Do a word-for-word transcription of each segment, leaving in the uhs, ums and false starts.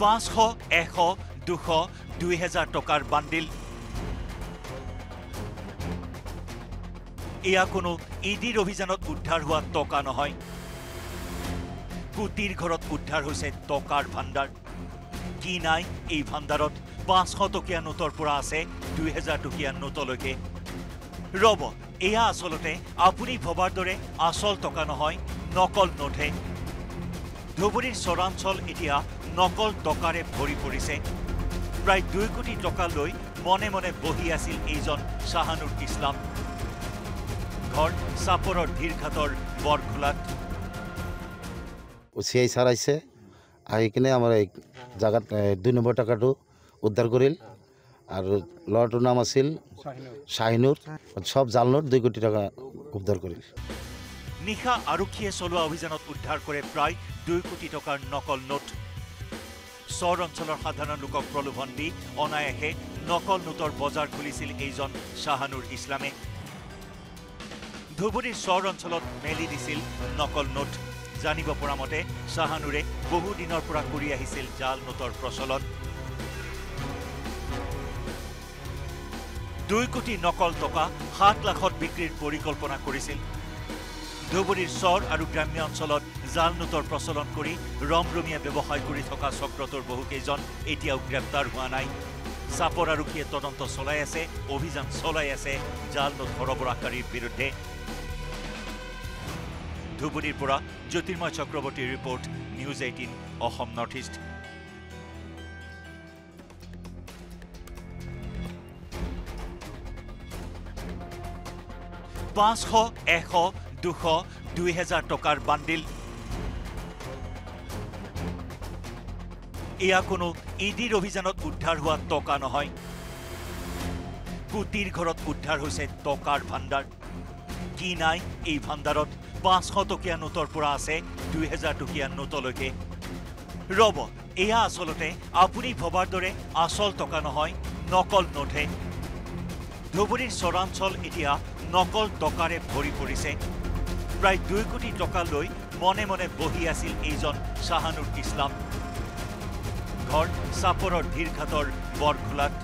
পাঁচশ এশ দুশ দুই হাজাৰ টকাৰ বান্ডিল। এয়া কোনো ইডিৰ অভিযানত উদ্ধাৰ হোৱা টকা নহয়, কোটিৰ ঘৰত উদ্ধাৰ হৈছে টকাৰ ভাণ্ডাৰ। কি নাই এই ভাণ্ডাৰত? পাঁচশ টকীয়া নোটৰ পৰা আছে দুই হাজাৰ টকীয়া নোটলৈকে। ৰব, এয়া আচলতে আপুনি ভবাৰ দৰে আচল টকা নহয়, নকল নোটহে। ধুবুৰীৰ চৰাঞ্চল এতিয়া নকল টকাৰে ভৰি পৰিছে। প্ৰায় দুই কোটি টকা লৈ মনে মনে বহি আছিল এইজন শাহানুৰ ইছলাম। ঘৰ চাপৰৰ ধীৰঘাটৰ বৰখোলাত। চিআই স্যার আইসে আহি কিনে আমার এই জায়গাত দুই নম্বর টাকাটো উদ্ধার করিল। আর লড়াটোর নাম আছিল শাহিনুর। সব জাল নোট দুই কোটি টাকা উদ্ধার করিল। নিশা আৰক্ষীয়ে চলোৱা অভিযানত উদ্ধাৰ কৰে প্ৰায় দুই কোটি টকাৰ নকল নোট। চৰ অঞ্চলৰ সাধাৰণ লোকক প্ৰলোভন দি অনায়াসে নকল নোটৰ বজাৰ খুলিছিল এইজন শাহানুৰ ইছলামে। ধুবুৰীৰ চৰ অঞ্চলত মেলি দিছিল নকল নোট। জানিব পৰা মতে শাহানুৰে বহু দিনৰ পৰা কৰি আহিছিল জাল নোটৰ প্ৰচলন। দুই কোটি নকল টকা সাত লাখত বিক্ৰীৰ পৰিকল্পনা কৰিছিল। ধুবুৰীৰ চৰ আৰু গ্ৰাম্য অঞ্চলত জাল নোটৰ প্ৰচলন কৰি ৰমৰমীয়া ব্যৱসায় কৰি থকা চক্ৰটোৰ বহুকেইজন এতিয়াও গ্ৰেপ্তাৰ হোৱা নাই। চাপৰ আৰক্ষীয়ে তদন্ত চলাই আছে, অভিযান চলাই আছে জাল নোট সৰবৰাহকাৰীৰ বিৰুদ্ধে। ধুবুৰীৰ পৰা জ্যোতিৰ্ময় চক্ৰৱৰ্তীৰ report, News Eighteen Assam North East. পাঁচশ এশ দুশ দুই হাজাৰ টকাৰ বান্ডিল। এয়া কোনো ইডিৰ অভিযানত উদ্ধাৰ হোৱা টকা নহয়, কোটিৰ ঘৰত উদ্ধাৰ হৈছে টকাৰ ভাণ্ডাৰ। কি নাই এই ভাণ্ডাৰত? পাঁচশ টকীয়া নোটৰ পৰা আছে দুই হাজাৰ টকীয়া নোটলৈকে। ৰব, এয়া আচলতে আপুনি ভবাৰ দৰে আচল টকা নহয়, নকল নোটহে। ধুবুৰীৰ চৰাঞ্চল এতিয়া নকল টকাৰে ভৰি পৰিছে। প্ৰায় দুই কোটি টকা লৈ মনে মনে বহি আছিল এইজন শাহানুৰ ইছলাম। ঘৰ চাপৰৰ ধীৰঘাটৰ বৰখোলাত।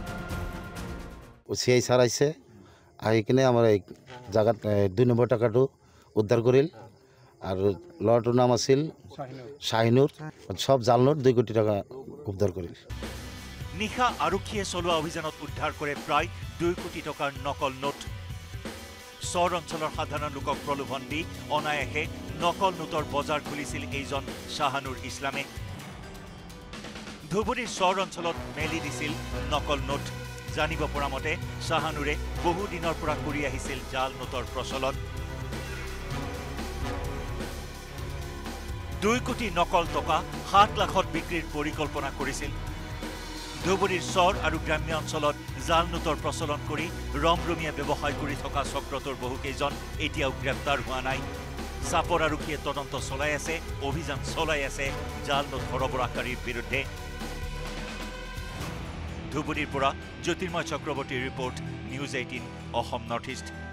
চিআই স্যার আইসে আহি কিনে আমার এই জায়গাত দুই নম্বর টাকাটো উদ্ধার করিল। আর লড়াটোর নাম আছিল শাহিনুর। সব জাল নোট দুই কোটি টাকা উদ্ধার করিল। নিশা আৰক্ষীয়ে চলোৱা অভিযানত উদ্ধাৰ কৰে প্ৰায় দুই কোটি টকাৰ নকল নোট। চৰ অঞ্চলৰ সাধাৰণ লোকক প্ৰলোভন দি অনায়াসে নকল নোটৰ বজাৰ খুলিছিল এইজন শাহানুৰ ইছলামে। ধুবুৰীৰ চৰ অঞ্চলত মেলি দিছিল নকল নোট। জানিব পৰা মতে শাহানুৰে বহু দিনৰ পৰা কৰি আহিছিল জাল নোটৰ প্ৰচলন। দুই কোটি নকল টকা সাত লাখত বিক্ৰীৰ পৰিকল্পনা কৰিছিল। ধুবুৰীৰ চৰ আৰু গ্ৰাম্য অঞ্চলত জাল নোটৰ প্ৰচলন কৰি ৰমৰমীয়া ব্যৱসায় কৰি থকা চক্ৰটোৰ বহুকেইজন এতিয়াও গ্ৰেপ্তাৰ হোৱা নাই। চাপৰ আৰক্ষীয়ে তদন্ত চলাই আছে, অভিযান চলাই আছে জাল নোট সৰবৰাহকাৰীৰ বিৰুদ্ধে। ধুবুৰীৰ পৰা জ্যোতিৰ্ময় চক্ৰৱৰ্তীৰ report, News Eighteen Assam North east.